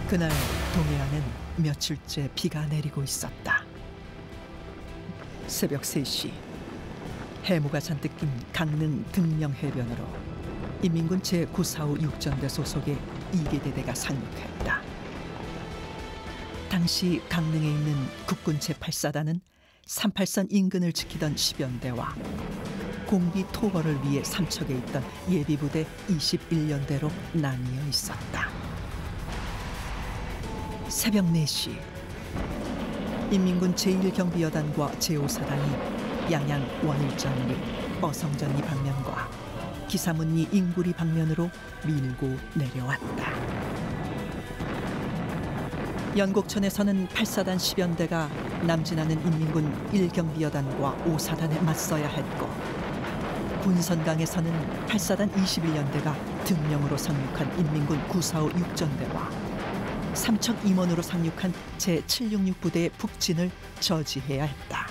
그날 동해안은 며칠째 비가 내리고 있었다. 새벽 3시 해무가 잔뜩 낀 강릉 등령 해변으로 인민군 제945 육전대 소속의 2개 대대가 상륙했다. 당시 강릉에 있는 국군 제8사단은 38선 인근을 지키던 10연대와 공비 토벌을 위해 삼척에 있던 예비부대 21연대로 나뉘어 있었다. 새벽 4시 인민군 제1경비여단과 제5사단이 양양 원일전리, 어성전리 방면과 기사문리 인구리 방면으로 밀고 내려왔다. 연곡천에서는 8사단 10연대가 남진하는 인민군 1경비여단과 5사단에 맞서야 했고, 군선강에서는 8사단 21연대가 등령으로 상륙한 인민군 945 육전대와 삼척 임원으로 상륙한 제766 부대의 북진을 저지해야 했다.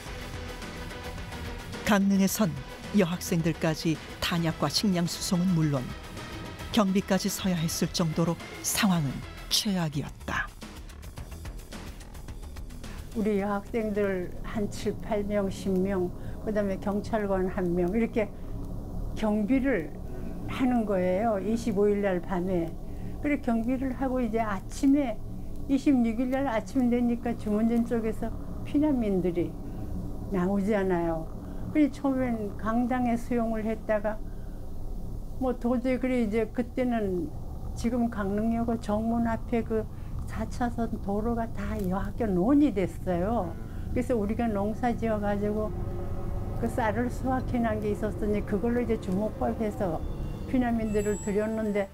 강릉에선 여학생들까지 탄약과 식량 수송은 물론 경비까지 서야 했을 정도로 상황은 최악이었다. 우리 여학생들 한 7, 8명, 10명, 그다음에 경찰관 1명 이렇게 경비를 하는 거예요. 25일 날 밤에. 그래 경비를 하고 이제 아침에 26일 날 아침 되니까 주문진 쪽에서 피난민들이 나오잖아요. 그래 처음엔 강당에 수용을 했다가 뭐 도저히 그래 이제 그때는 지금 강릉역의 정문 앞에 그 4차선 도로가 다 여학교 논이 됐어요. 그래서 우리가 농사 지어 가지고 그 쌀을 수확해 난 게 있었으니 그걸로 이제 주먹밥해서 피난민들을 들였는데,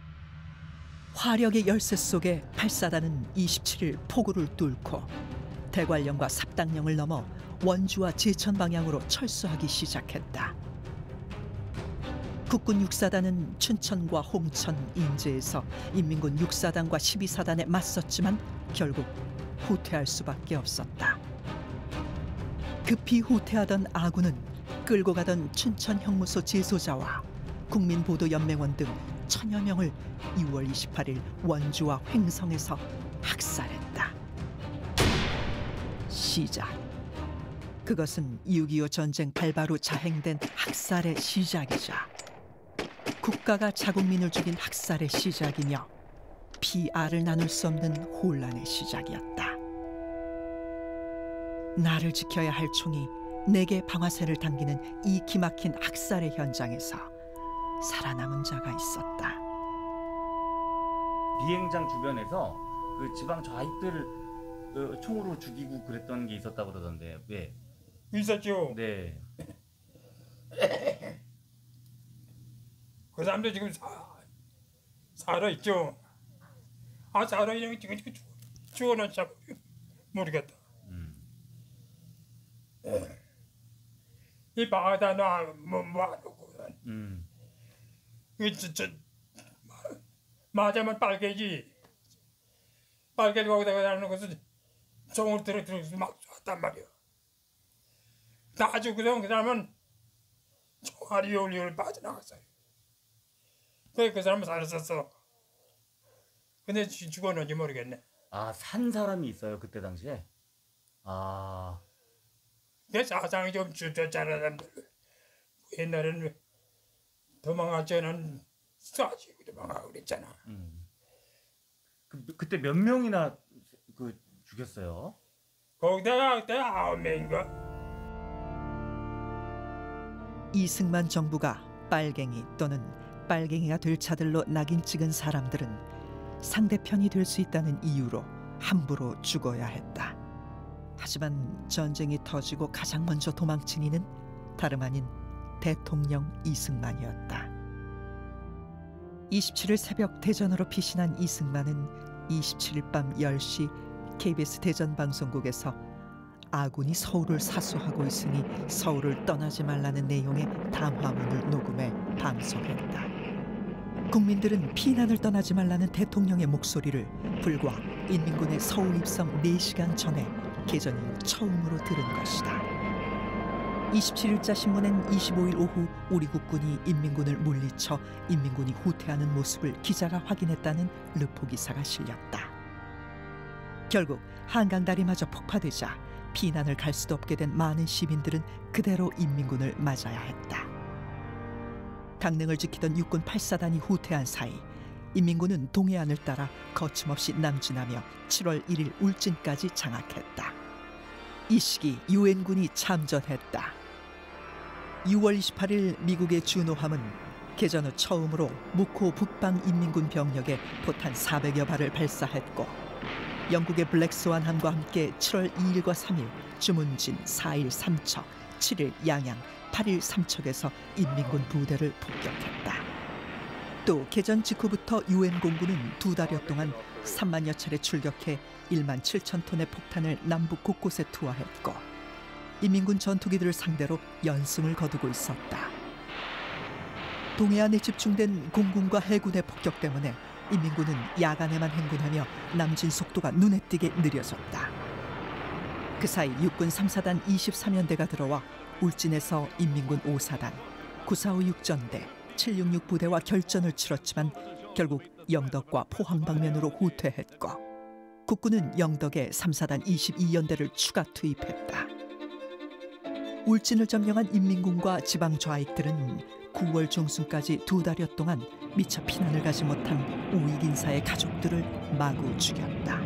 화력의 열쇠 속에 8사단은 27일 포구를 뚫고 대관령과 삽당령을 넘어 원주와 제천 방향으로 철수하기 시작했다. 국군 6사단은 춘천과 홍천, 인제에서 인민군 6사단과 12사단에 맞섰지만 결국 후퇴할 수밖에 없었다. 급히 후퇴하던 아군은 끌고 가던 춘천 형무소 제소자와 국민보도연맹원 등 1000여 명을 2월 28일 원주와 횡성에서 학살했다. 시작. 그것은 6.25 전쟁 발발 후 자행된 학살의 시작이자 국가가 자국민을 죽인 학살의 시작이며 피알을 나눌 수 없는 혼란의 시작이었다. 나를 지켜야 할 총이 내게 방아쇠를 당기는 이 기막힌 학살의 현장에서 살아남은 자가 있었다. 비행장 주변에서 그 지방 좌익들 총으로 죽이고 그랬던 게 있었다고 그러던데 왜? 있었죠. 네. 그 사람도 지금 살아 있죠. 살아 있는 지금 죽어놨지 모르겠다. 이 바다 나뭐 하고. 맞으면 빨개지. 빨개지고 거기다가 하는 것은 종을 들어서 막 쐈단 말이야. 다 죽고서 그 사람은 총알이 요리요리 빠져나갔어요. 그 사람은 살았었어. 근데 죽었는지 모르겠네. 아, 산 사람이 있어요 그때 당시에? 아. 내 사상이 좀 주저잖아 사람들. 옛날에는 도망갈 때는 쏴지고 도망가고 그랬잖아. 그때 몇 명이나 그 죽였어요? 거기다가 그때 9명인가? 이승만 정부가 빨갱이 또는 빨갱이가 될 차들로 낙인 찍은 사람들은 상대편이 될 수 있다는 이유로 함부로 죽어야 했다. 하지만 전쟁이 터지고 가장 먼저 도망친 이는 다름 아닌 대통령 이승만이었다. 27일 새벽 대전으로 피신한 이승만은 27일 밤 10시 KBS 대전방송국에서 아군이 서울을 사수하고 있으니 서울을 떠나지 말라는 내용의 담화문을 녹음해 방송했다. 국민들은 피난을 떠나지 말라는 대통령의 목소리를 불과 인민군의 서울 입성 4시간 전에 개전 이후 처음으로 들은 것이다. 27일자 신문엔 25일 오후 우리 국군이 인민군을 물리쳐 인민군이 후퇴하는 모습을 기자가 확인했다는 르포 기사가 실렸다. 결국 한강다리마저 폭파되자 피난을 갈 수도 없게 된 많은 시민들은 그대로 인민군을 맞아야 했다. 강릉을 지키던 육군 8사단이 후퇴한 사이 인민군은 동해안을 따라 거침없이 남진하며 7월 1일 울진까지 장악했다. 이 시기 유엔군이 참전했다. 6월 28일 미국의 주노함은 개전 후 처음으로 묵호 북방 인민군 병력에 포탄 400여 발을 발사했고 영국의 블랙스완함과 함께 7월 2일과 3일 주문진, 4일 삼척, 7일 양양, 8일 삼척에서 인민군 부대를 폭격했다. 또 개전 직후부터 유엔 공군은 2달여 동안 3만여 차례 출격해 1만 7천 톤의 폭탄을 남북 곳곳에 투하했고 인민군 전투기들을 상대로 연승을 거두고 있었다. 동해안에 집중된 공군과 해군의 폭격 때문에 인민군은 야간에만 행군하며 남진 속도가 눈에 띄게 느려졌다. 그 사이 육군 3사단 23연대가 들어와 울진에서 인민군 5사단, 945 육전대, 766 부대와 결전을 치렀지만 결국 영덕과 포항 방면으로 후퇴했고 국군은 영덕에 3사단 22연대를 추가 투입했다. 울진을 점령한 인민군과 지방 좌익들은 9월 중순까지 2달여 동안 미처 피난을 가지 못한 우익 인사의 가족들을 마구 죽였다.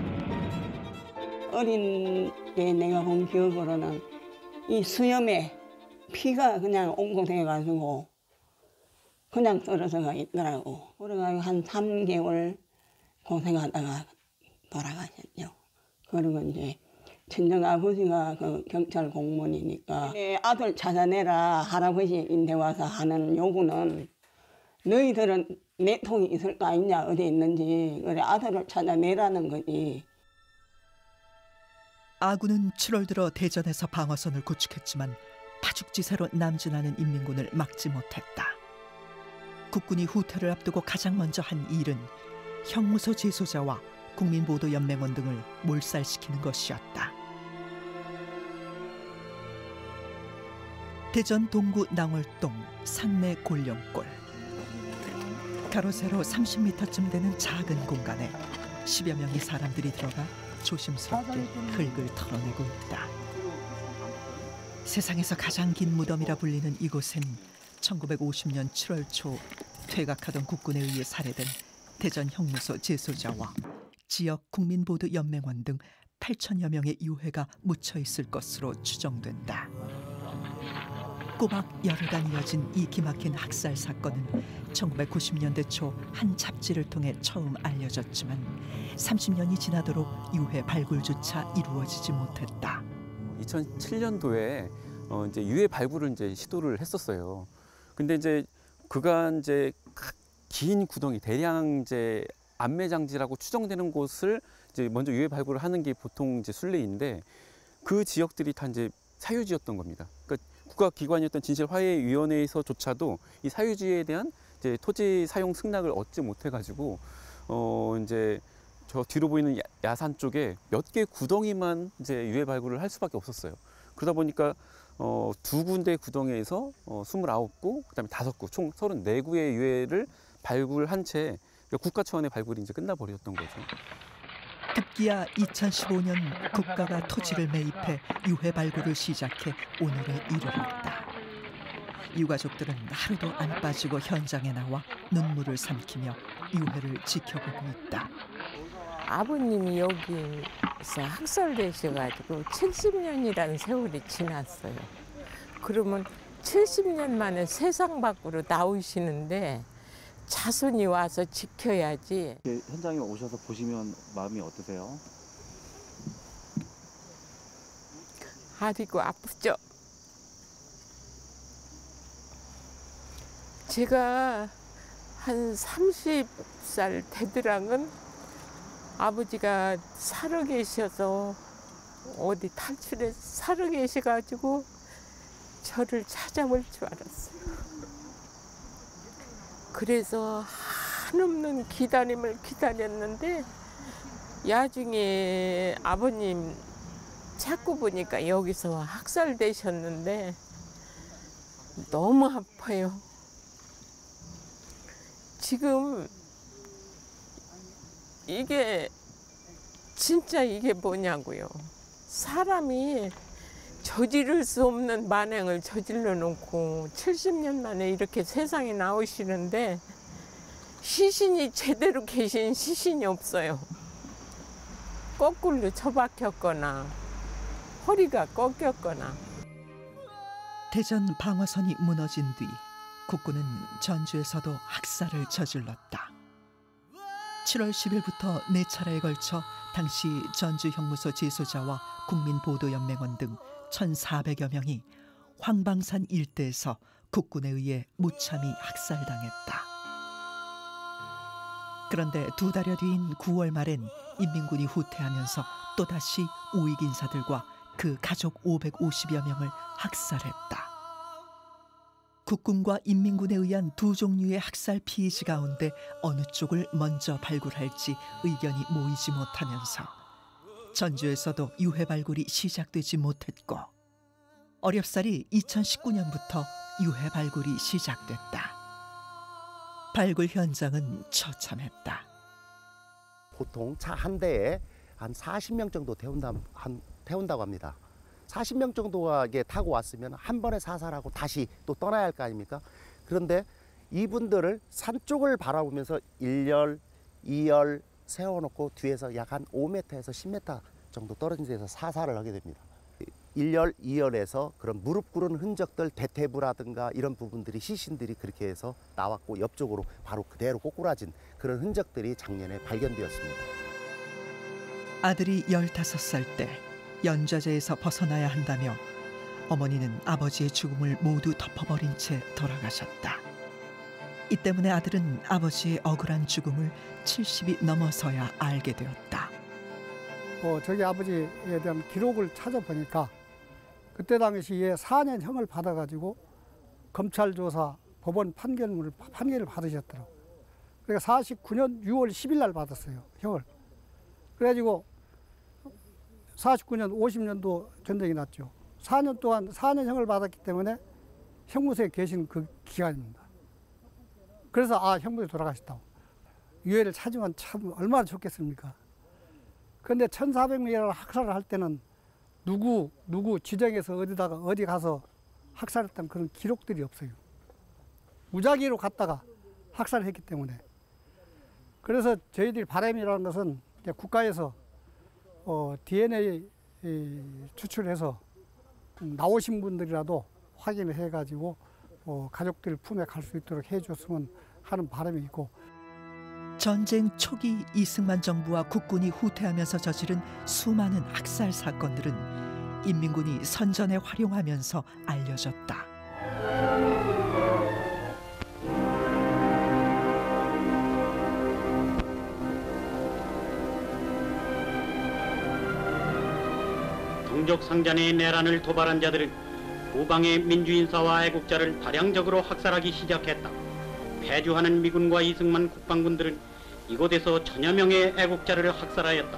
어린 때 내가 본 기억으로는 이 수염에 피가 그냥 옹공돼가지고 그냥 떨어져가 있더라고. 그래가지고 한 3개월 고생하다가 돌아가셨죠. 그리고 이제 친정 아버지가 그 경찰 공무원이니까 내 아들 찾아내라 할아버지인데 와서 하는 요구는 너희들은 내통이 있을 거 아니냐 어디 있는지 그래 아들을 찾아내라는 거지. 아군은 7월 들어 대전에서 방어선을 구축했지만 파죽지세로 남진하는 인민군을 막지 못했다. 국군이 후퇴를 앞두고 가장 먼저 한 일은 형무소 재소자와 국민보도연맹원 등을 몰살시키는 것이었다. 대전 동구 낭월동 산내 골령골. 가로 세로 30m쯤 되는 작은 공간에 10여 명의 사람들이 들어가 조심스럽게 흙을 털어내고 있다. 세상에서 가장 긴 무덤이라 불리는 이곳엔 1950년 7월 초 퇴각하던 국군에 의해 살해된 대전 형무소 재소자와 지역 국민보도연맹원 등 8천여 명의 유해가 묻혀 있을 것으로 추정된다. 꼬박 열흘간 이어진 이 기막힌 학살 사건은 1990년대 초 한 잡지를 통해 처음 알려졌지만 30년이 지나도록 유해 발굴조차 이루어지지 못했다. 2007년도에 이제 유해 발굴을 이제 시도를 했었어요. 근데 이제 그간 이제 긴 구덩이 대량 이제 안매장지라고 추정되는 곳을 이제 먼저 유해 발굴을 하는 게 보통 이제 순례인데 그 지역들이 다 이제 사유지였던 겁니다. 그러니까 국가기관이었던 진실화해위원회에서조차도 이 사유지에 대한 이제 토지 사용 승낙을 얻지 못해가지고 이제 저 뒤로 보이는 야산 쪽에 몇 개 구덩이만 이제 유해 발굴을 할 수밖에 없었어요. 그러다 보니까 2군데 구덩이에서 29구, 그다음에 5구, 총 34구의 유해를 발굴한 채 국가 차원의 발굴이 이제 끝나버렸던 거죠. 급기야 2015년 국가가 토지를 매입해 유해 발굴을 시작해 오늘에 이르렀다. 유가족들은 하루도 안 빠지고 현장에 나와 눈물을 삼키며 유해를 지켜보고 있다. 아버님이 여기서 학살되셔가지고 70년이라는 세월이 지났어요. 그러면 70년 만에 세상 밖으로 나오시는데 자손이 와서 지켜야지. 현장에 오셔서 보시면 마음이 어떠세요? 아리고 아프죠. 제가 한 30살 되더랑은 아버지가 살아 계셔서 어디 탈출해서 살아 계셔가지고 저를 찾아올 줄 알았어요. 그래서 한없는 기다림을 기다렸는데 야중에 아버님 찾고 보니까 여기서 학살되셨는데 너무 아파요. 지금 이게 진짜 이게 뭐냐고요. 사람이 저지를 수 없는 만행을 저질러 놓고 70년 만에 이렇게 세상에 나오시는데 시신이 제대로 계신 시신이 없어요. 거꾸로 처박혔거나 허리가 꺾였거나. 대전 방어선이 무너진 뒤 국군은 전주에서도 학살을 저질렀다. 7월 10일부터 4차례에 걸쳐 당시 전주 형무소 재소자와 국민보도연맹원 등 1,400여 명이 황방산 일대에서 국군에 의해 무참히 학살당했다. 그런데 2달여 뒤인 9월 말엔 인민군이 후퇴하면서 또다시 우익 인사들과 그 가족 550여 명을 학살했다. 국군과 인민군에 의한 두 종류의 학살 피의지 가운데 어느 쪽을 먼저 발굴할지 의견이 모이지 못하면서 전주에서도 유해 발굴이 시작되지 못했고 어렵사리 2019년부터 유해 발굴이 시작됐다. 발굴 현장은 처참했다. 보통 차 한 대에 한 40명 정도 태운다고 합니다. 40명 정도가 이게 타고 왔으면 한 번에 사살하고 다시 또 떠나야 할 거 아닙니까? 그런데 이분들을 산 쪽을 바라보면서 1열, 2열 세워놓고 뒤에서 약 한 5m에서 10m 정도 떨어진 데서 사살을 하게 됩니다. 1열, 2열에서 그런 무릎 꿇은 흔적들, 대퇴부라든가 이런 부분들이 시신들이 그렇게 해서 나왔고 옆쪽으로 바로 그대로 꼬꾸라진 그런 흔적들이 작년에 발견되었습니다. 아들이 15살 때 연좌제에서 벗어나야 한다며 어머니는 아버지의 죽음을 모두 덮어버린 채 돌아가셨다. 이 때문에 아들은 아버지의 억울한 죽음을 70이 넘어서야 알게 되었다. 저기 아버지에 대한 기록을 찾아보니까 그때 당시에 4년형을 받아가지고 검찰 조사, 법원 판결을 받으셨더라고요. 그러니까 49년 6월 10일 날 받았어요, 형을. 그래가지고 49년 50년도 전쟁이 났죠. 4년 동안 4년형을 받았기 때문에 형무소에 계신 그 기간입니다. 그래서 형무소에 돌아가셨다고. 유해를 찾으면 참 얼마나 좋겠습니까? 그런데 1,400명이라고 학살을 할 때는 누구 지정해서 어디 가서 학살했던 그런 기록들이 없어요. 무작위로 갔다가 학살을 했기 때문에. 그래서 저희들이 바람이라는 것은 국가에서 DNA 추출해서 나오신 분들이라도 확인을 해가지고 가족들 품에 갈 수 있도록 해줬으면 하는 바람이 있고. 전쟁 초기 이승만 정부와 국군이 후퇴하면서 저지른 수많은 학살 사건들은 인민군이 선전에 활용하면서 알려졌다. 동족상잔의 내란을 도발한 자들은 후방의 민주인사와 애국자를 다량적으로 학살하기 시작했다. 패주하는 미군과 이승만 국방군들은 이곳에서 천여 명의 애국자를 학살하였다.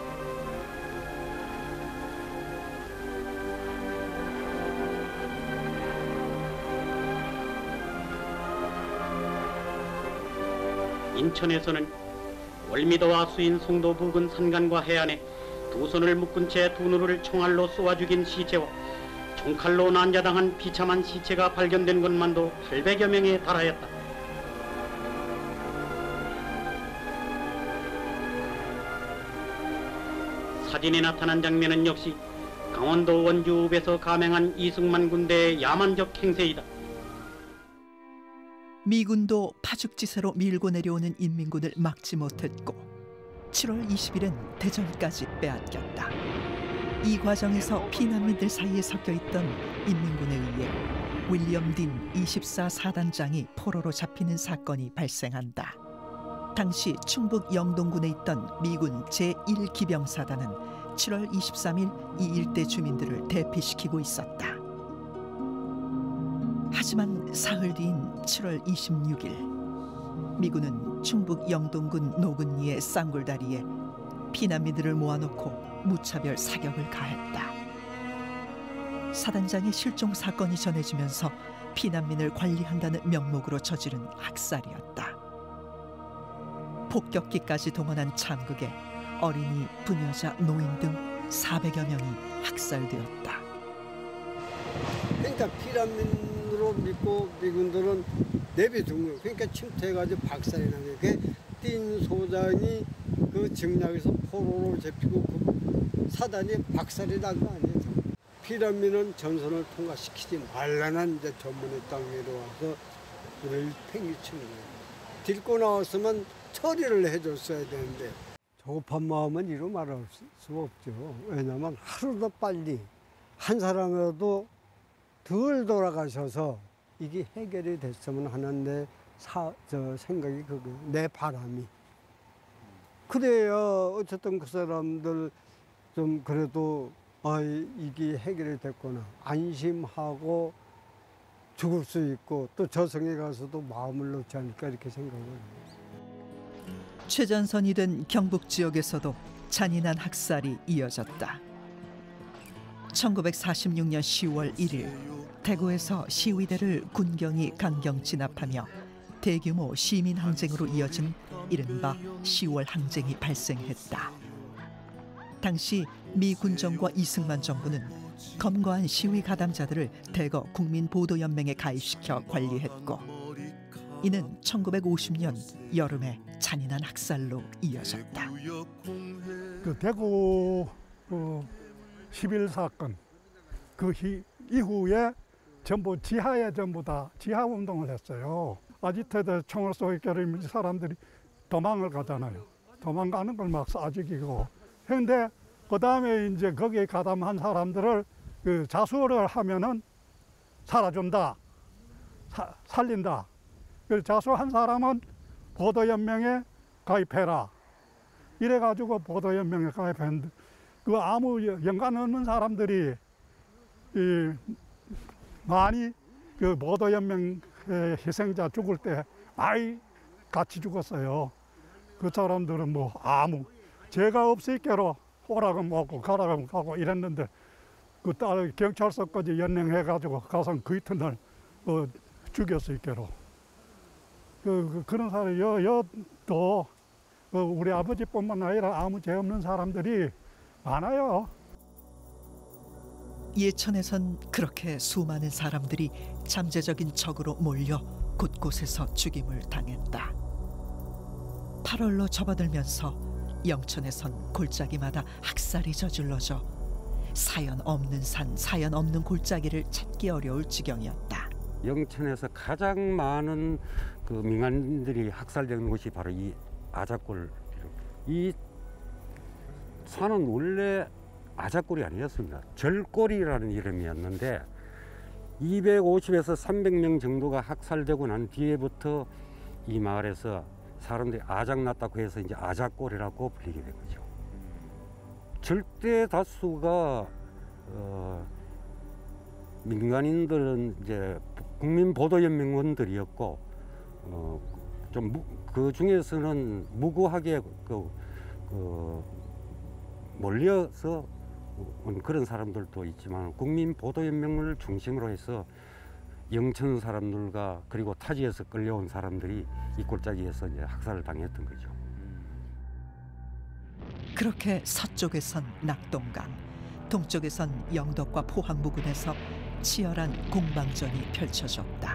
인천에서는 월미도와 수인 송도 부근 산간과 해안에 두 손을 묶은 채 두 눈을 총알로 쏘아 죽인 시체와 총칼로 난자당한 비참한 시체가 발견된 것만도 800여 명에 달하였다. 사진에 나타난 장면은 역시 강원도 원주읍에서 감행한 이승만 군대의 야만적 행세이다. 미군도 파죽지세로 밀고 내려오는 인민군을 막지 못했고 7월 20일엔 대전까지 빼앗겼다. 이 과정에서 피난민들 사이에 섞여있던 인민군에 의해 윌리엄 딘 24 사단장이 포로로 잡히는 사건이 발생한다. 당시 충북 영동군에 있던 미군 제1기병사단은 7월 23일 이 일대 주민들을 대피시키고 있었다. 하지만 사흘 뒤인 7월 26일 미군은 충북 영동군 노근리의 쌍굴다리에 피난민들을 모아놓고 무차별 사격을 가했다. 사단장의 실종 사건이 전해지면서 피난민을 관리한다는 명목으로 저지른 학살이었다. 폭격기까지 동원한 참극에 어린이, 부녀자, 노인 등 400여 명이 학살되었다. 그러니까 피난민으로 믿고 미군들은 내비둔 거예요. 그러니까 침투해가지고 박살이 나는 게 띈 소장이 그 증량에서 포로로 잡히고 그 사단이 박살이 난 거 아니에요. 피난민은 전선을 통과시키지 말라는 이제 전문의 땅위로 와서 우리를 팽개치는 거예요. 딜고 나왔으면 처리를 해줬어야 되는데 조급한 마음은 이루 말할 수 없죠. 왜냐하면 하루도 빨리 한 사람이라도 덜 돌아가셔서 이게 해결이 됐으면 하는 내 생각이 그거예요. 내 바람이. 그래야 어쨌든 그 사람들 좀 그래도 이게 해결이 됐구나 안심하고 죽을 수 있고 또 저승에 가서도 마음을 놓지 않을까 이렇게 생각을 해요. 최전선이 된 경북 지역에서도 잔인한 학살이 이어졌다. 1946년 10월 1일 대구에서 시위대를 군경이 강경 진압하며 대규모 시민 항쟁으로 이어진 이른바 10월 항쟁이 발생했다. 당시 미 군정과 이승만 정부는 검거한 시위 가담자들을 대거 국민보도연맹에 가입시켜 관리했고 이는 1950년 여름에 잔인한 학살로 이어졌다. 그 대구 11 사건 그 이후에 전부 지하에 전부 다 지하 운동을 했어요. 아지트에다 총을 쏘기까지 사람들이 도망을 가잖아요. 도망가는 걸 막 쏴죽이고. 그런데 그 다음에 이제 거기에 가담한 사람들을 그 자수를 하면은 살아준다, 살린다. 그 자수한 사람은 보도연맹에 가입해라. 이래가지고 보도연맹에 가입했는데 그 아무 연관 없는 사람들이 많이 그 보도연맹 희생자 죽을 때 많이 같이 죽었어요. 그 사람들은 뭐 아무 죄가 없을게로 오라고 먹고 가라고 가고 이랬는데 그 딸 경찰서까지 연행해가지고 가서 그 이튿날 죽였을 게로 그런 사람이 또 우리 아버지뿐만 아니라 아무 죄 없는 사람들이 많아요. 예천에선 그렇게 수많은 사람들이 잠재적인 적으로 몰려 곳곳에서 죽임을 당했다. 8월로 접어들면서 영천에선 골짜기마다 학살이 저질러져 사연 없는 산, 사연 없는 골짜기를 찾기 어려울 지경이었다. 영천에서 가장 많은 그 민간인들이 학살된 곳이 바로 이 아작골. 이 산은 원래 아작골이 아니었습니다. 절골이라는 이름이었는데 250에서 300명 정도가 학살되고 난 뒤에부터 이 마을에서 사람들이 아작났다고 해서 이제 아작골이라고 불리게 된 거죠. 절대 다수가 민간인들은 이제 국민보도연맹원들이었고 좀 그 중에서는 무고하게 몰려서 온 그런 사람들도 있지만 국민보도연맹을 중심으로 해서 영천 사람들과 그리고 타지에서 끌려온 사람들이 이 골짜기에서 이제 학살을 당했던 거죠. 그렇게 서쪽에선 낙동강, 동쪽에선 영덕과 포항 부근에서 치열한 공방전이 펼쳐졌다.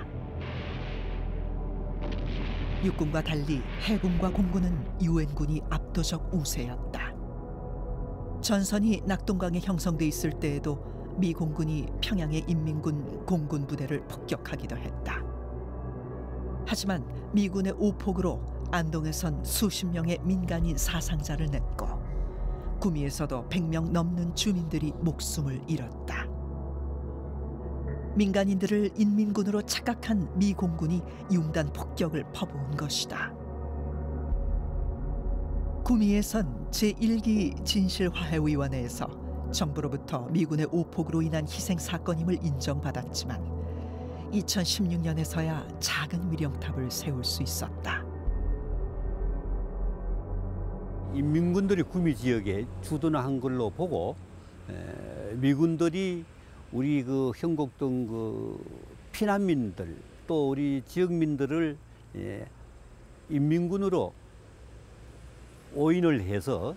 육군과 달리 해군과 공군은 유엔군이 압도적 우세였다. 전선이 낙동강에 형성돼 있을 때에도 미 공군이 평양의 인민군 공군 부대를 폭격하기도 했다. 하지만 미군의 오폭으로 안동에선 수십 명의 민간인 사상자를 냈고 구미에서도 100명 넘는 주민들이 목숨을 잃었다. 민간인들을 인민군으로 착각한 미 공군이 융단 폭격을 퍼부은 것이다. 구미에선 제1기 진실화해위원회에서 정부로부터 미군의 오폭으로 인한 희생 사건임을 인정받았지만 2016년에서야 작은 위령탑을 세울 수 있었다. 인민군들이 구미 지역에 주둔한 걸로 보고 미군들이 우리 그 형곡동 그 피난민들 또 우리 지역민들을 인민군으로 오인을 해서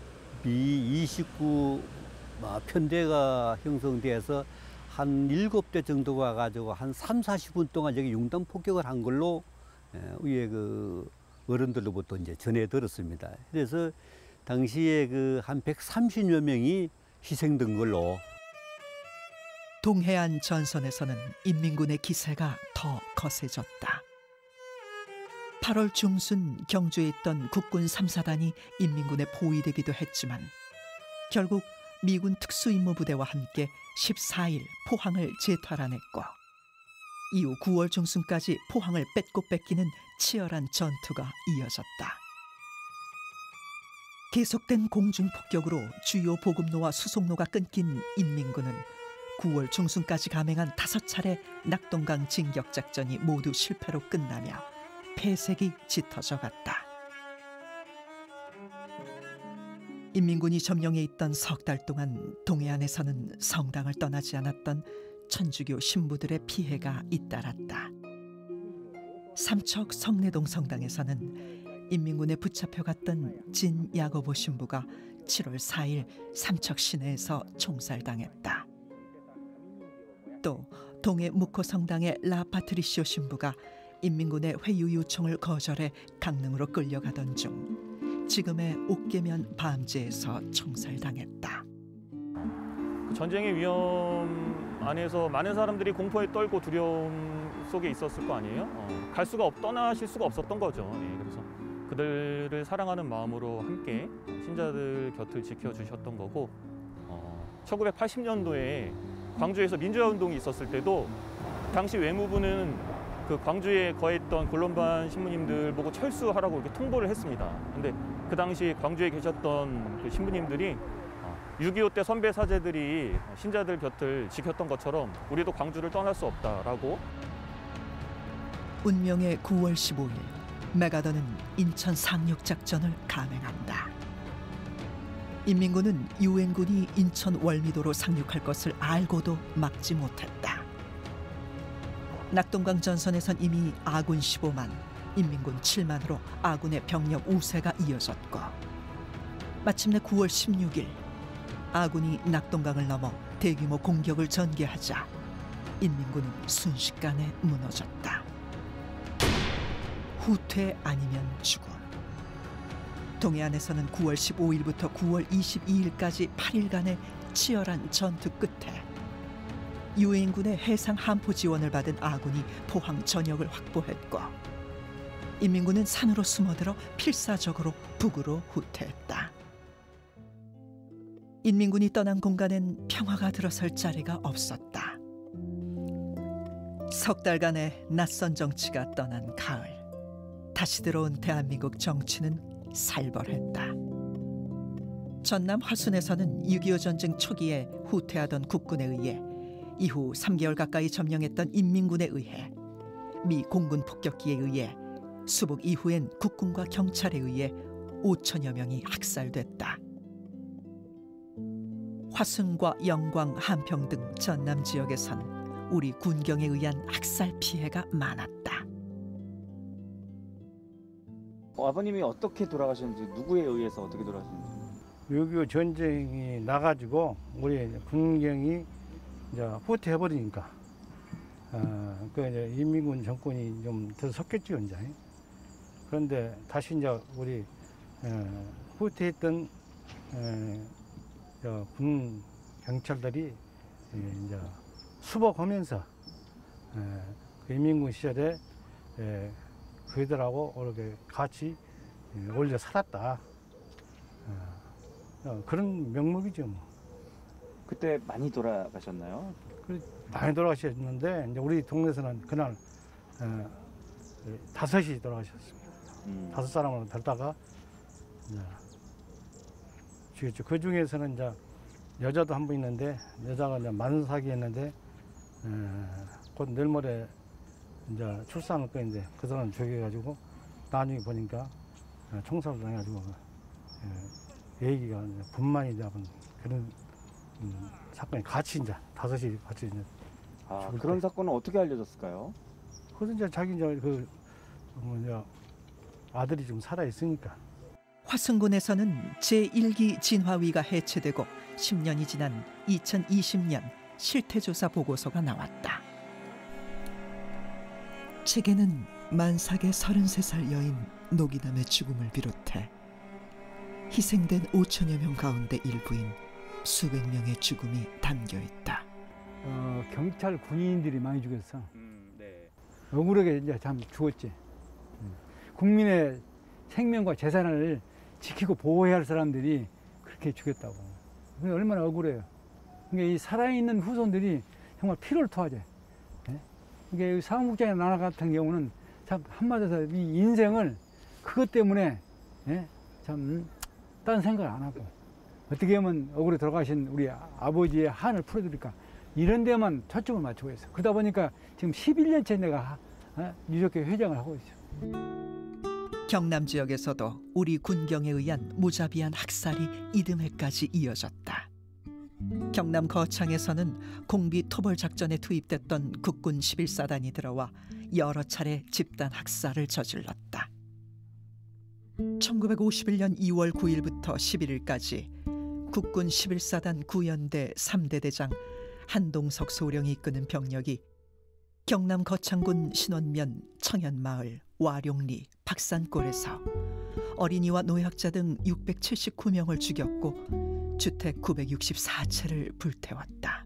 B-29 편대가 형성돼서 한 7대 정도가 가지고 한 30-40분 동안 여기 융단 폭격을 한 걸로 위에 그 어른들로부터 이제 전해 들었습니다. 그래서 당시에 그 한 130여 명이 희생된 걸로. 동해안 전선에서는 인민군의 기세가 더 거세졌다. 8월 중순 경주에 있던 국군 3사단이 인민군에 포위되기도 했지만 결국 미군 특수임무부대와 함께 14일 포항을 재탈환했고 이후 9월 중순까지 포항을 뺏고 뺏기는 치열한 전투가 이어졌다. 계속된 공중폭격으로 주요 보급로와 수송로가 끊긴 인민군은 9월 중순까지 감행한 5차례 낙동강 진격작전이 모두 실패로 끝나며 폐색이 짙어져 갔다. 인민군이 점령해 있던 석 달 동안 동해안에서는 성당을 떠나지 않았던 천주교 신부들의 피해가 잇따랐다. 삼척 성내동 성당에서는 인민군에 붙잡혀갔던 진 야고보 신부가 7월 4일 삼척 시내에서 총살당했다. 또 동해 묵호 성당의 라 파트리시오 신부가 인민군의 회유 요청을 거절해 강릉으로 끌려가던 중 지금의 옥계면 밤제에서 총살당했다. 전쟁의 위험 안에서 많은 사람들이 공포에 떨고 두려움 속에 있었을 거 아니에요? 떠나실 수가 없었던 거죠. 그래서 그들을 사랑하는 마음으로 함께 신자들 곁을 지켜주셨던 거고 1980년도에 광주에서 민주화 운동이 있었을 때도 당시 외무부는 그 광주에 거했던 골론반 신부님들 보고 철수하라고 이렇게 통보를 했습니다. 근데 그 당시 광주에 계셨던 그 신부님들이 6.25 때 선배 사제들이 신자들 곁을 지켰던 것처럼 우리도 광주를 떠날 수 없다라고. 운명의 9월 15일 메가더는 인천 상륙작전을 감행한다. 인민군은 유엔군이 인천 월미도로 상륙할 것을 알고도 막지 못했다. 낙동강 전선에선 이미 아군 15만, 인민군 7만으로 아군의 병력 우세가 이어졌고 마침내 9월 16일 아군이 낙동강을 넘어 대규모 공격을 전개하자 인민군은 순식간에 무너졌다. 후퇴 아니면 죽음. 동해안에서는 9월 15일부터 9월 22일까지 8일간의 치열한 전투 끝에 유엔군의 해상 함포 지원을 받은 아군이 포항 전역을 확보했고 인민군은 산으로 숨어들어 필사적으로 북으로 후퇴했다. 인민군이 떠난 공간엔 평화가 들어설 자리가 없었다. 석 달간의 낯선 정치가 떠난 가을, 다시 들어온 대한민국 정치는 살벌했다. 전남 화순에서는 6.25 전쟁 초기에 후퇴하던 국군에 의해 이후 3개월 가까이 점령했던 인민군에 의해 미 공군 폭격기에 의해 수복 이후엔 국군과 경찰에 의해 5천여 명이 학살됐다. 화순과 영광, 한평 등 전남 지역에선 우리 군경에 의한 학살 피해가 많았다. 아버님이 어떻게 돌아가셨는지, 누구에 의해서 어떻게 돌아가셨는지. 6.25 전쟁이 나가지고 우리 군경이 이제 후퇴해버리니까 그 이제 인민군 정권이 좀 더 섰겠죠 이제. 그런데 다시 이제 우리 후퇴했던 군 경찰들이 이제 수복하면서 그 인민군 시절에 그들하고 이렇게 같이 올려 살았다. 그런 명목이죠. 뭐. 그때 많이 돌아가셨나요? 많이 돌아가셨는데 이제 우리 동네에서는 그날 5이 돌아가셨습니다. 5사람을 달다가 죽였죠. 그 중에서는 이제 여자도 한 분 있는데 여자가 이제 만사기했는데 곧 내일 모레 이제 출산할 거인데 그 사람 죽여가지고 나중에 보니까 총살을 당해가지고 애기가 분만이 되는 그런 사건이 같이 이제 5이 같이 이제 아, 그런 사건은 어떻게 알려졌을까요? 그래서 이제 자기 이제 아들이 좀 살아 있으니까. 화순군에서는 제1기 진화위가 해체되고 10년이 지난 2020년 실태조사 보고서가 나왔다. 책에는 만삭의 33살 여인 노기남의 죽음을 비롯해 희생된 5천여 명 가운데 일부인 수백 명의 죽음이 담겨 있다. 경찰 군인들이 많이 죽였어. 네. 억울하게 이제 참 죽었지. 국민의 생명과 재산을 지키고 보호해야 할 사람들이 그렇게 죽였다고. 얼마나 억울해요. 그러니까 이 살아있는 후손들이 정말 피를 토하지. 이게 사무국장의 나라 같은 경우는 참 한마디로 이 인생을 그것 때문에 참 딴 생각을 안 하고 어떻게 하면 억울해 돌아가신 우리 아버지의 한을 풀어드릴까 이런 데만 초점을 맞추고 있어. 그러다 보니까 지금 11년째 내가 유족회 회장을 하고 있어. 경남 지역에서도 우리 군경에 의한 무자비한 학살이 이듬해까지 이어졌다. 경남 거창에서는 공비 토벌 작전에 투입됐던 국군 11사단이 들어와 여러 차례 집단 학살을 저질렀다. 1951년 2월 9일부터 11일까지 국군 11사단 구연대 3대 대장 한동석 소령이 이끄는 병력이 경남 거창군 신원면, 청현마을, 와룡리, 박산골에서 어린이와 노약자 등 679명을 죽였고 주택 964채를 불태웠다.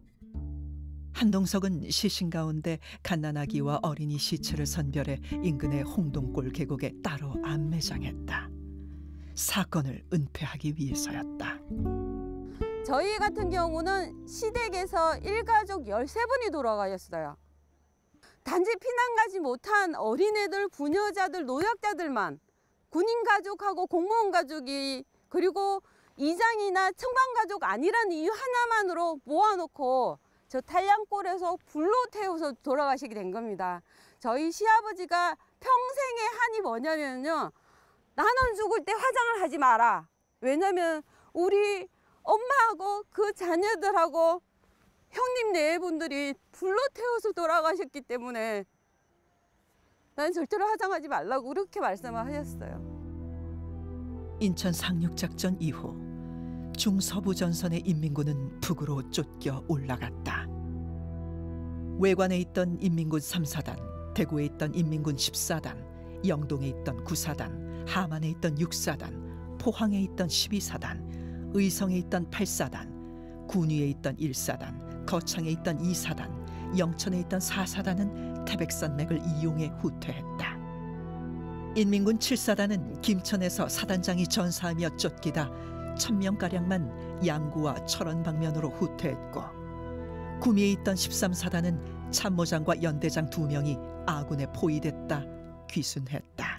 한동석은 시신 가운데 갓난아기와 어린이 시체를 선별해 인근의 홍동골 계곡에 따로 안매장했다. 사건을 은폐하기 위해서였다. 저희 같은 경우는 시댁에서 일가족 13분이 돌아가셨어요. 단지 피난 가지 못한 어린애들, 부녀자들, 노약자들만 군인 가족하고 공무원 가족이 그리고 이장이나 청방 가족 아니라는 이유 하나만으로 모아놓고 저 탄량골에서 불로 태워서 돌아가시게 된 겁니다. 저희 시아버지가 평생의 한이 뭐냐면요. 나는 죽을 때 화장을 하지 마라. 왜냐면 우리 엄마하고 그 자녀들하고 형님 네 분들이 불로 태워서 돌아가셨기 때문에 난 절대로 화장하지 말라고 그렇게 말씀을 하셨어요. 인천 상륙작전 이후 중서부 전선의 인민군은 북으로 쫓겨 올라갔다. 외관에 있던 인민군 3사단, 대구에 있던 인민군 10사단, 영동에 있던 9사단, 함안에 있던 6사단, 포항에 있던 12사단, 의성에 있던 8사단, 군위에 있던 1사단, 거창에 있던 2사단, 영천에 있던 4사단은 태백산맥을 이용해 후퇴했다. 인민군 7사단은 김천에서 사단장이 전사하며 쫓기다 1000명가량만 양구와 철원 방면으로 후퇴했고 구미에 있던 13사단은 참모장과 연대장 2명이 아군에 포위됐다 귀순했다.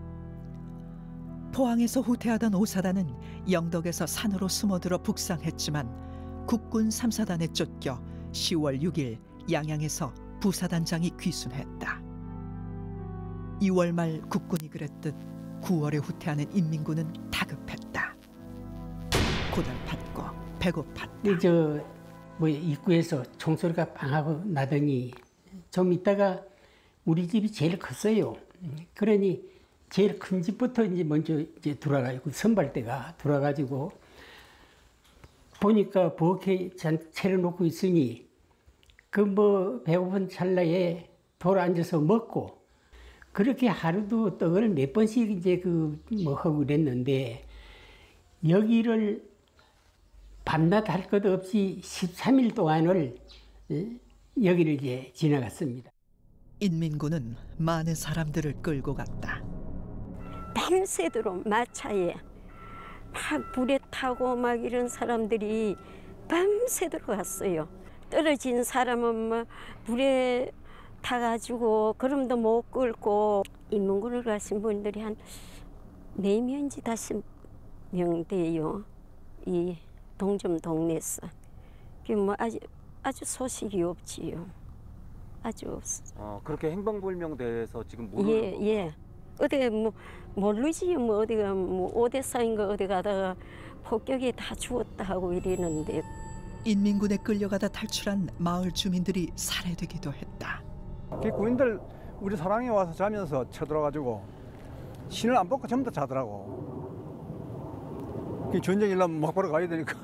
포항에서 후퇴하던 5사단은 영덕에서 산으로 숨어들어 북상했지만 국군 3사단에 쫓겨 10월 6일 양양에서 부사단장이 귀순했다. 2월 말 국군이 그랬듯 9월에 후퇴하는 인민군은 다급했다. 고달팠고 배고팠다. 입구에서 총소리가 빵하고 나더니 좀 있다가 우리 집이 제일 컸어요. 그러니 제일 큰 집부터 이제 먼저 이제 돌아가지고 선발대가 돌아가지고 보니까 부엌에 차려놓고 있으니 배고픈 찰나에 돌아 앉아서 먹고 그렇게 하루도 떡을 몇 번씩 이제 하고 그랬는데 여기를 밤낮 할 것 없이 13일 동안을 여기를 이제 지나갔습니다. 인민군은 많은 사람들을 끌고 갔다. 밤새도록 마차에 막 불에 타고 막 이런 사람들이 밤새도록 갔어요. 떨어진 사람은 막 불에 타가지고 걸음도 못 끌고 인민군을 가신 분들이 한 4명인지 5명 돼요. 이 동점 동네에서. 아주 소식이 없지요. 아주 없어. 그렇게 행방불명돼서 지금 모르는 거. 예. 어디 모르지 어디가 오대사인가 어디 가다가 폭격에 다 죽었다 하고 이러는데. 인민군에 끌려가다 탈출한 마을 주민들이 살해되기도 했다. 그 군인들 우리 사랑에 와서 자면서 쳐들어가지고 신을 안 벗고 전부 다 자더라고. 그 전쟁 일하면 막 바로 가야 되니까.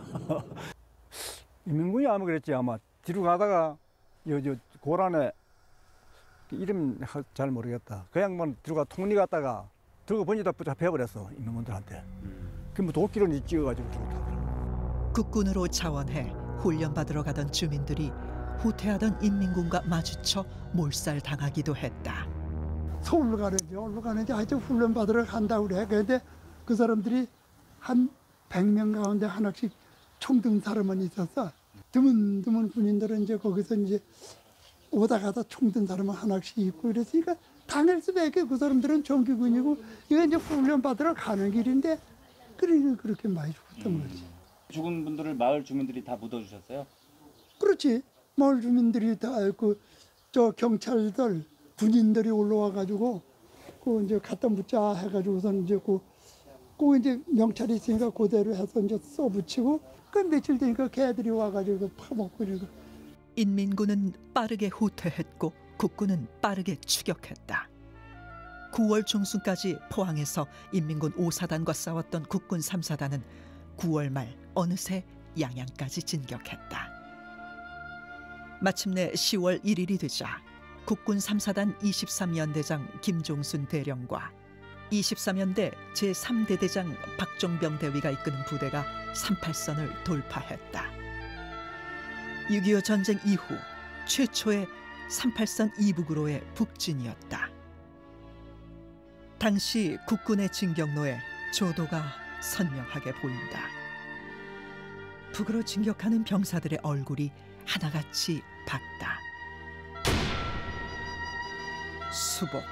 인민군이 아마 그랬지. 아마 뒤로 가다가 저 고란에 이름 잘 모르겠다. 그 양반 뒤로 가 통리 갔다가 들고 번지다 잡혀버렸어 인민군들한테. 그뭐 도끼를 찍어가지고 들고 타더라고. 국군으로 자원해 훈련받으러 가던 주민들이 후퇴하던 인민군과 마주쳐 몰살당하기도 했다. 서울로 가는데 하여튼 훈련 받으러 간다고 그래. 그런데 그 사람들이 한 100명 가운데 하나씩 총 든 사람은 있었어. 드문 군인들은 이제 거기서 이제 오다 가다 총 든 사람은 하나씩 있고 그랬으니까 당할 수밖에. 그 사람들은 정규군이고 이거 이제 훈련 받으러 가는 길인데 그러니까 그렇게 많이 죽었던 거지. 죽은 분들을 마을 주민들이 다 묻어주셨어요? 그렇지. 마을 주민들이 다 저 경찰들 군인들이 올라와 가지고 그 이제 갖다 묻자 해가지고선 이제 그 이제 명찰이 있으니까 그대로 해서 이제 써붙이고 그 며칠 되니까 개들이 와가지고 파먹고 이러고. 인민군은 빠르게 후퇴했고 국군은 빠르게 추격했다. 9월 중순까지 포항에서 인민군 5사단과 싸웠던 국군 3사단은 9월 말 어느새 양양까지 진격했다. 마침내 10월 1일이 되자 국군 3사단 23연대장 김종순 대령과 24년대 제3대 대장 박종병 대위가 이끄는 부대가 38선을 돌파했다. 6.25 전쟁 이후 최초의 38선 이북으로의 북진이었다. 당시 국군의 진격로에 조도가 선명하게 보인다. 북으로 진격하는 병사들의 얼굴이 하나같이 밝다. 수복.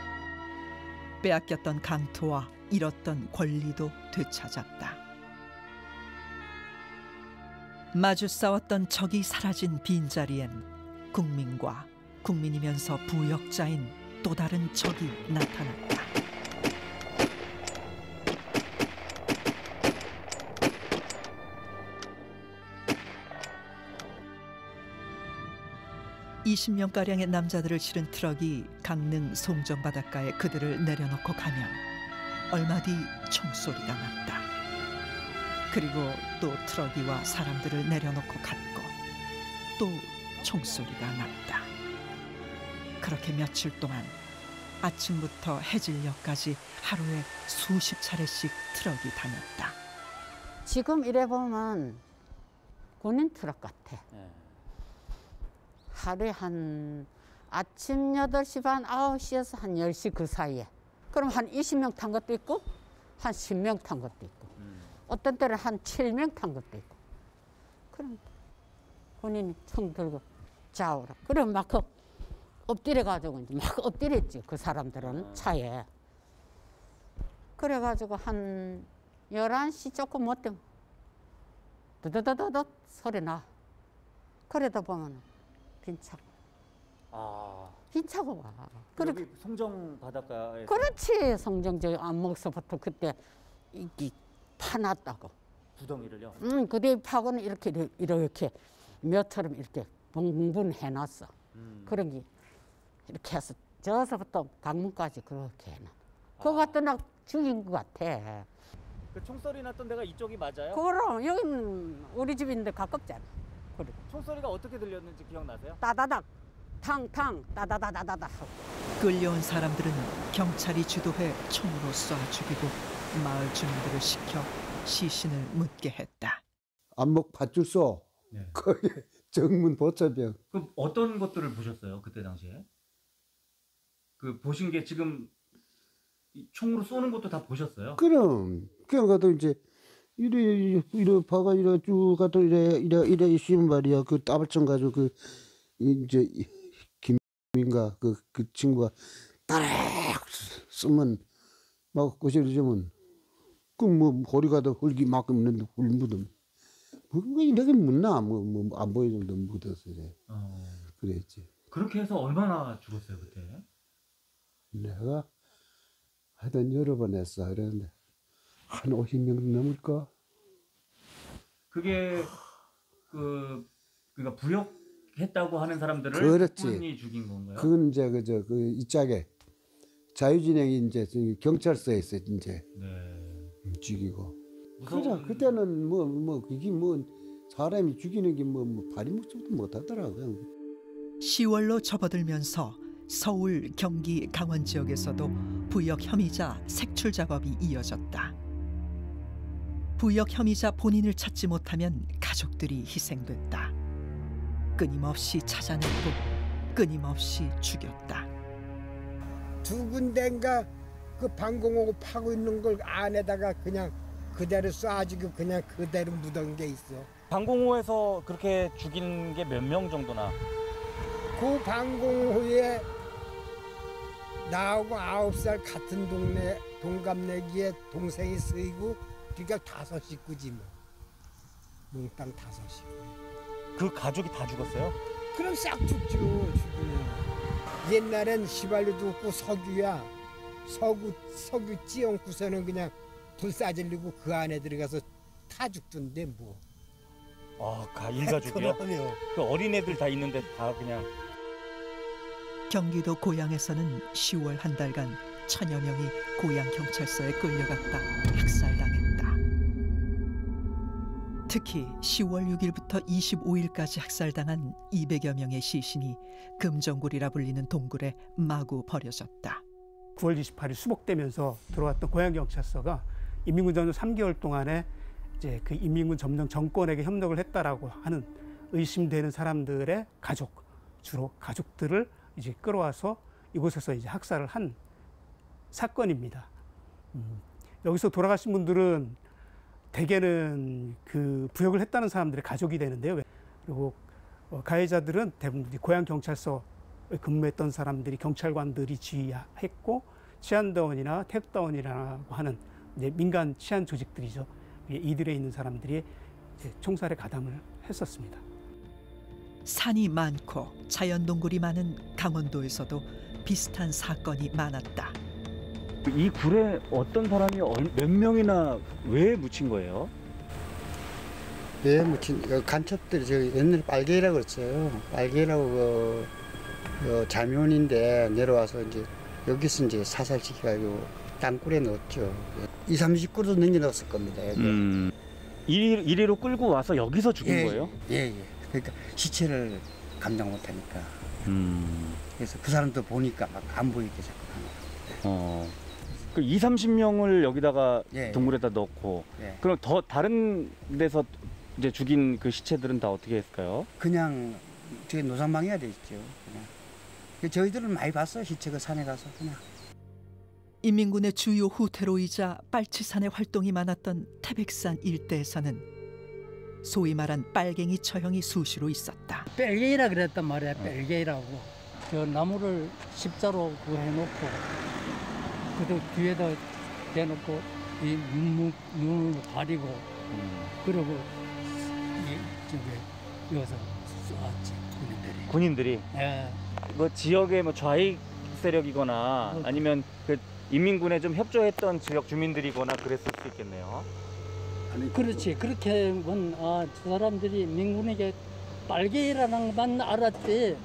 빼앗겼던 강토와 잃었던 권리도 되찾았다. 마주 싸웠던 적이 사라진 빈자리엔 국민과 국민이면서 부역자인 또 다른 적이 나타났다. (20명가량의) 남자들을 실은 트럭이 강릉 송정 바닷가에 그들을 내려놓고 가면 얼마 뒤 총소리가 났다. 그리고 또 트럭이 와 사람들을 내려놓고 갔고 또 총소리가 났다. 그렇게 며칠 동안 아침부터 해질녘까지 하루에 수십 차례씩 트럭이 다녔다. 지금 이래 보면 군인 트럭 같아. 하루에 한 아침 8시 반, 9시에서 한 10시 그 사이에. 그럼 한 20명 탄 것도 있고 한 10명 탄 것도 있고 어떤 때는 한 7명 탄 것도 있고. 그럼 군인이 총 들고 자오라. 그럼 막 엎드려가지고 이제 막 엎드렸지 그 사람들은 차에. 그래가지고 한 11시 조금 못 되면 드드드드드 소리 나. 그러다 보면 빈차고. 빈차고 와. 여기 송정 바닷가에. 그렇지. 송정 저 안목서부터 그때 이 파놨다고. 구덩이를요? 응. 그때 파고는 이렇게 묘처럼 이렇게 봉분해놨어. 그런 게 이렇게 해서 저서부터 방문까지 그렇게 해놔. 그거 갖다 나 죽인 것 같아. 그 총소리 났던 데가 이쪽이 맞아요? 그럼 여기는 우리 집인데 가깝잖아. 그래. 총소리가 어떻게 들렸는지 기억나세요? 따다닥, 탕탕, 따다다다다다. 끌려온 사람들은 경찰이 주도해 총으로 쏴 죽이고 마을 주민들을 시켜 시신을 묻게 했다. 안목 밧줄소, 네. 거기 정문 보초병. 그럼 어떤 것들을 보셨어요 그때 당시에? 그 보신 게 지금 총으로 쏘는 것도 다 보셨어요? 그럼 그냥 가도 이제 이래 봐가 이래 쭉 가도 이래 있으면 말이야. 그 따발총 가지고 그 이제 김인가 그 친구가 따락 쓰면 막 꼬시려면 그 뭐 허리가도 흙이 막 있는데 흙 묻음. 뭐 이렇게 묻나 뭐 안 보일 정도 묻었어 이래. 그랬지. 그렇게 해서 얼마나 죽었어요 그때? 내가 하여튼 여러 번 했어. 그랬는데 한 50명 넘을까? 그게 그러니까 부역했다고 하는 사람들을 그렇지. 국군이 죽인 건가요? 그건 이제 이 짝에 자유진영이 이제 경찰서에 있어 이제 죽이고. 그래 그때는 이게 사람이 죽이는 게 발이 묵지도 못하더라고요. 10월로 접어들면서 서울, 경기, 강원 지역에서도 부역 혐의자 색출 작업이 이어졌다. 부역 혐의자 본인을 찾지 못하면 가족들이 희생됐다. 끊임없이 찾아냈고 끊임없이 죽였다. 두 군데인가 그 방공호고 파고 있는 걸 안에다가 그냥 그대로 쏴주고 그냥 그대로 묻은 게 있어. 방공호에서 그렇게 죽인 게 몇 명 정도나? 그 방공호에 나하고 9살 같은 동네 동갑내기에 동생이 쓰이고 그러니까 5 식구지 뭐. 몽땅 5 식구. 그 가족이 다 죽었어요? 그럼 싹 죽죠. 죽으면. 옛날엔 시발료도 없고 석유야. 석유 찌얹고서는 그냥 불 싸질리고 그 안에 들어가서 타 죽던데 뭐. 일가족이요? 그럼요. 그 어린애들 다 있는데 다 그냥. 경기도 고양에서는 10월 한 달간 1000여 명이 고양 경찰서에 끌려갔다 학살당했다. 특히 10월 6일부터 25일까지 학살당한 200여 명의 시신이 금정굴이라 불리는 동굴에 마구 버려졌다. 9월 28일 수복되면서 들어왔던 고양경찰서가 인민군 전후 3개월 동안에 이제 그 인민군 점령 정권에게 협력을 했다라고 하는 의심되는 사람들의 가족, 주로 가족들을 이제 끌어와서 이곳에서 이제 학살을 한 사건입니다. 여기서 돌아가신 분들은 대개는 그 부역을 했다는 사람들의 가족이 되는데요. 그리고 가해자들은 대부분 고양경찰서에 근무했던 사람들이 경찰관들이 지휘했고 치안대원이나 태극대원이라고 하는 이제 민간 치안 조직들이죠. 이들에 있는 사람들이 이제 총살에 가담을 했었습니다. 산이 많고 자연동굴이 많은 강원도에서도 비슷한 사건이 많았다. 이 굴에 어떤 사람이 몇 명이나 왜 묻힌 거예요? 왜 묻힌 간첩들이 옛날에 빨개라고 그랬어요. 빨개라고 자면인데 내려와서 이제 여기서 이제 사살시켜가지고 땅굴에 넣었죠. 20, 30그루 넘겨 넣었을 겁니다. 이리로 끌고 와서 여기서 죽인 거예요? 예. 그러니까 시체를 감당 못하니까. 그래서 그 사람도 보니까 막 안 보이게 자꾸 하는 거예요. 그 20, 30명을 여기다가 예. 동굴에다 넣고 예. 그럼 더 다른 데서 이제 죽인 그 시체들은 다 어떻게 했을까요? 그냥 저기 노상방해야 되겠죠. 그냥. 저희들은 많이 봤어요. 시체가 산에 가서 그냥. 인민군의 주요 후퇴로이자 빨치산의 활동이 많았던 태백산 일대에서는 소위 말한 빨갱이 처형이 수시로 있었다. 뺄개이라 그랬단 말이야. 뺄개이라고. 저 나무를 십자로 해놓고 그도 뒤에다 대놓고 이 눈을 가리고 그러고 여기서 쏘았지 군인들이. 군인들이? 예. 뭐 지역의 뭐 좌익 세력이거나 아니면 그 인민군에 좀 협조했던 지역 주민들이거나 그랬을 수 있겠네요. 그렇지. 그렇게 하면 저 사람들이 민군에게 빨개이라는 것만 알았지.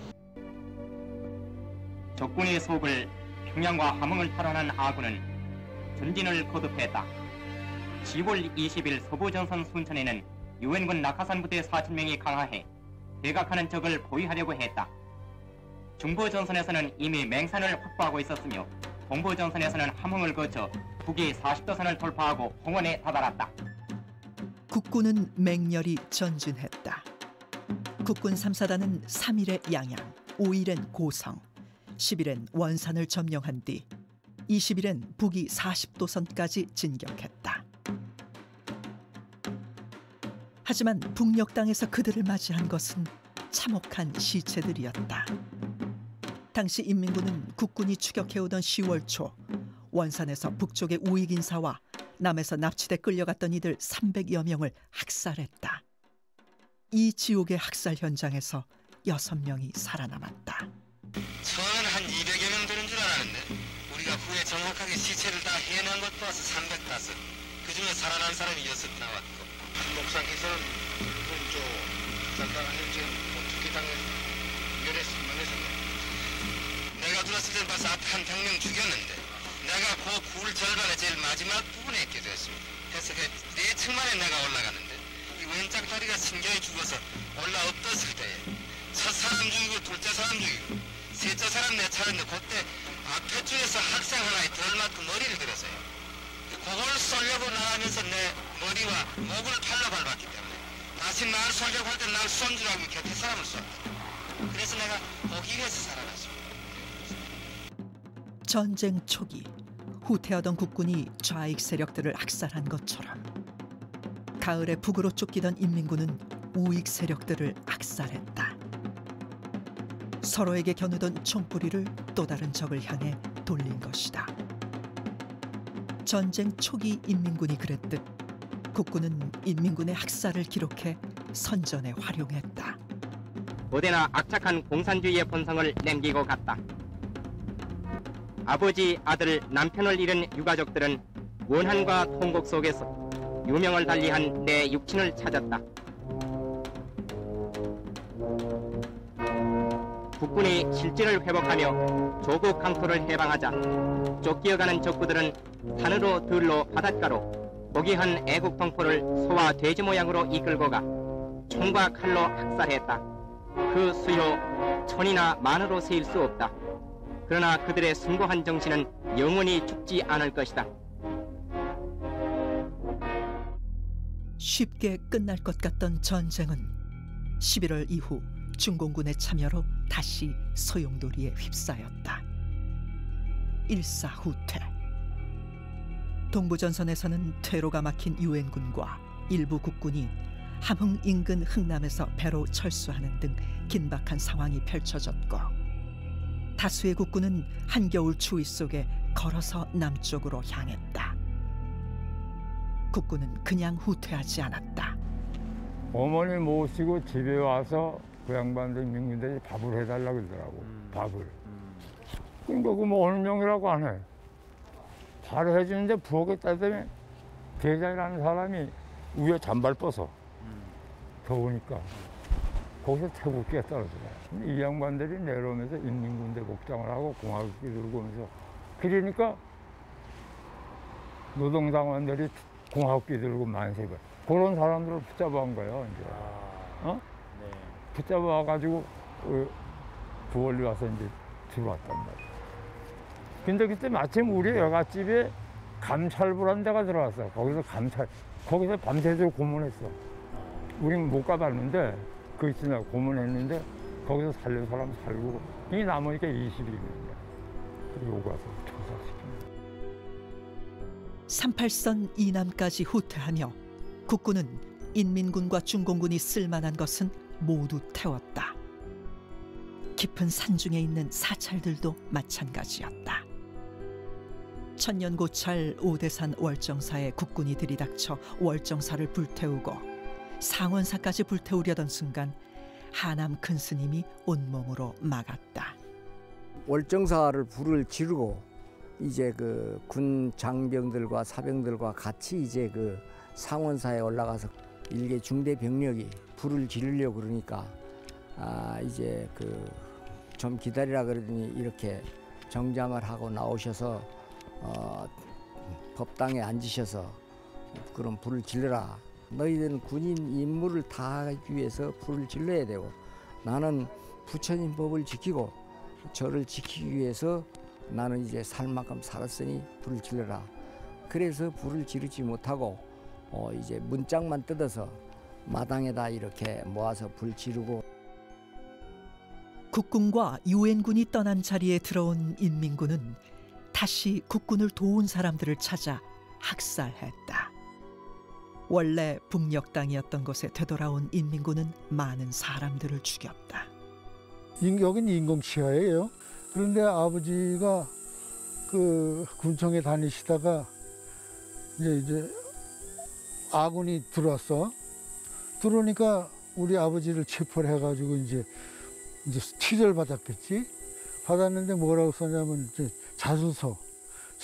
적군의 속을 평양과 함흥을 탈환한 아군은 전진을 거듭했다. 10월 20일 서부전선 순천에는 유엔군 낙하산 부대 4,000명이 강화해 대각하는 적을 포위하려고 했다. 중부전선에서는 이미 맹산을 확보하고 있었으며 동부전선에서는 함흥을 거쳐 북이 40도선을 돌파하고 홍원에 다다랐다. 국군은 맹렬히 전진했다. 국군 3사단은 3일에 양양, 5일엔 고성, 10일엔 원산을 점령한 뒤 20일엔 북이 40도선까지 진격했다. 하지만 북녘 땅에서 그들을 맞이한 것은 참혹한 시체들이었다. 당시 인민군은 국군이 추격해오던 10월 초 원산에서 북쪽의 우익 인사와 남에서 납치돼 끌려갔던 이들 300여 명을 학살했다. 이 지옥의 학살 현장에서 6명이 살아남았다. 처음에는 한 200여 명 되는 줄 알았는데 우리가 후에 정확하게 시체를 다 해낸 것 봐서 305. 그중에 살아난 사람이 6 나왔고 목사께서는 좀 살다가 지금 어떻게 당해 열애서 망해서 내가 들었을 때 봐서 앞에 한 100명 죽였는데 내가 그 굴 절반의 제일 마지막 부분에 있게 됐습니다. 그래서 그 4층만에 내가 올라갔는데 이 왼쪽 다리가 신경이 죽어서 올라 엎었을 때에 첫 사람 죽이고 둘째 사람 죽이고 셋째 사람 내차는데 그때 앞에 쪽에서 학생 하나에 덜 맞고 머리를 들었어요. 그걸 쏘려고 나가면서 내 머리와 목을 팔로 밟았기 때문에 다시 날 쏘려고 할 때 날 쏜 줄 알고 곁에 사람을 쐈다. 그래서 내가 거기에서 살아났습니다. 전쟁 초기 후퇴하던 국군이 좌익 세력들을 학살한 것처럼 가을에 북으로 쫓기던 인민군은 우익 세력들을 학살했다. 서로에게 겨누던 총뿌리를 또 다른 적을 향해 돌린 것이다. 전쟁 초기 인민군이 그랬듯 국군은 인민군의 학살을 기록해 선전에 활용했다. 고대나 악착한 공산주의의 본성을 남기고 갔다. 아버지, 아들, 남편을 잃은 유가족들은 원한과 통곡 속에서 유명을 달리한 내 육친을 찾았다. 국군이 실질을 회복하며 조국 강토를 해방하자 쫓겨가는 적부들은 산으로 들로 바닷가로 고귀한 애국 동포를 소와 돼지 모양으로 이끌고 가 총과 칼로 학살했다. 그 수요 천이나 만으로 세일 수 없다. 그러나 그들의 숭고한 정신은 영원히 죽지 않을 것이다. 쉽게 끝날 것 같던 전쟁은 11월 이후 중공군의 참여로 다시 소용돌이에 휩싸였다. 일사후퇴. 동부전선에서는 퇴로가 막힌 유엔군과 일부 국군이 함흥 인근 흥남에서 배로 철수하는 등 긴박한 상황이 펼쳐졌고 다수의 국군은 한겨울 추위 속에 걸어서 남쪽으로 향했다. 국군은 그냥 후퇴하지 않았다. 어머니 모시고 집에 와서 그 양반들 민군들이 밥을 해달라고 그러더라고. 밥을. 그러니까 그 뭐 어느 명이라고 안 해. 바로 해주는데 부엌에다 대면 대장이라는 사람이 위에 잠발 벗어. 더우니까. 거기서 태국기가 떨어져요. 이 양반들이 내려오면서 인민군대 복장을 하고 공화국기 들고 오면서 그러니까 노동당원들이 공화국기 들고 만세가 그런 사람들을 붙잡아온 거예요. 이제. 어? 네. 붙잡아가지고 부월리 와서 이제 들어왔단 말이에요. 근데 그때 마침 우리 여갓집에 감찰부라는 데가 들어왔어. 거기서 밤새도록 고문했어. 우린 못 가봤는데 그 있으나 고문했는데 거기서 살릴 사람 살고 이 남으니까 20일이거든요. 그리고 오고 와서 조사시킵니다. 38선 이남까지 후퇴하며 국군은 인민군과 중공군이 쓸만한 것은 모두 태웠다. 깊은 산중에 있는 사찰들도 마찬가지였다. 천년고찰 오대산 월정사에 국군이 들이닥쳐 월정사를 불태우고 상원사까지 불태우려던 순간 하남 큰스님이 온몸으로 막았다. 월정사를 불을 지르고 이제 그 군 장병들과 사병들과 같이 이제 그 상원사에 올라가서 일개 중대 병력이 불을 지르려고 그러니까 이제 그 좀 기다리라 그러더니 이렇게 정장을 하고 나오셔서 법당에 앉으셔서 그럼 불을 질러라. 너희들은 군인 임무를 다하기 위해서 불을 질러야 되고 나는 부처님 법을 지키고 저를 지키기 위해서 나는 이제 살 만큼 살았으니 불을 질러라. 그래서 불을 지르지 못하고 이제 문짝만 뜯어서 마당에다 이렇게 모아서 불 지르고 국군과 유엔군이 떠난 자리에 들어온 인민군은 다시 국군을 도운 사람들을 찾아 학살했다. 원래 북녘 땅이었던 곳에 되돌아온 인민군은 많은 사람들을 죽였다. 여긴 인공치하예요. 그런데 아버지가 그 군청에 다니시다가 이제 아군이 들어왔어. 들어오니까 우리 아버지를 체포를 해가지고 이제 취재를 받았겠지. 받았는데 뭐라고 썼냐면 이제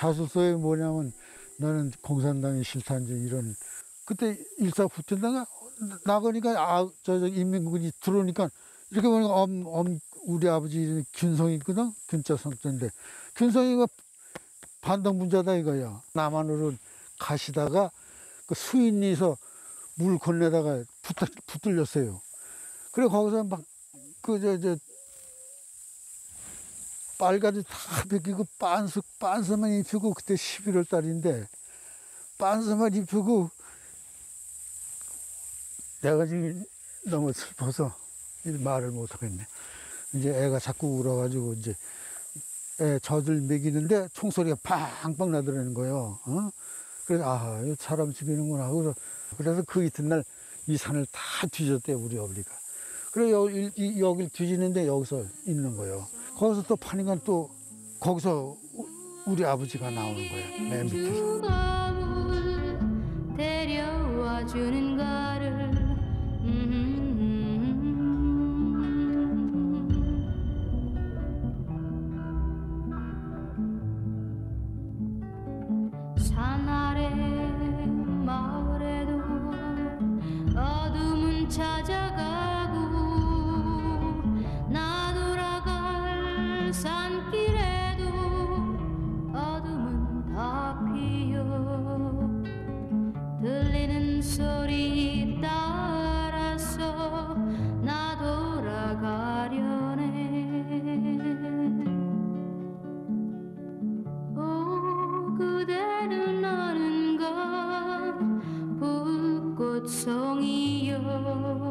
자수서에 뭐냐면 나는 공산당이 싫다는지 이런. 그때 일사후퇴다가 나가니까 저 인민군이 들어오니까 이렇게 보니까 우리 아버지 균성이 있거든. 균자 성자인데 균성이가 반동분자다 이거야. 남한으로 가시다가 그 수인리에서 물 건네다가 붙들렸어요. 그래 거기서 막 빨가지 다 벗기고 빤스만 입히고 그때 11월 달인데 빤스만 입히고 내가 지금 너무 슬퍼서 말을 못 하겠네. 이제 애가 자꾸 울어가지고 이제 애 젖을 먹이는데 총소리가 팡팡 나더라는 거예요. 그래서 이 사람 죽이는구나. 그래서 그 이튿날 이 산을 다 뒤졌대요 우리 어머니가. 그래 여길 뒤지는데 여기서 있는 거예요. 거기서 또 파니까 또 거기서 우리 아버지가 나오는 거예요. 맨 밑에서. 데려와 주는 가를 산 아래 마을에도 어둠은 찾아가고 나 돌아갈 산길에도 어둠은 다 피어 들리는 소리 따라서 나 돌아가려네. 오 그대는 아는가 불꽃송이여